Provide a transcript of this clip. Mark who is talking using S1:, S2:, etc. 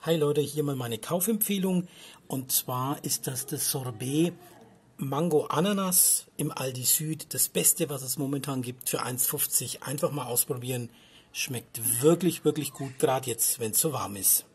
S1: Hi Leute, hier mal meine Kaufempfehlung und zwar ist das Sorbet Mango Ananas im Aldi Süd. Das Beste, was es momentan gibt für 1,50. Einfach mal ausprobieren. Schmeckt wirklich, wirklich gut, gerade jetzt, wenn es so warm ist.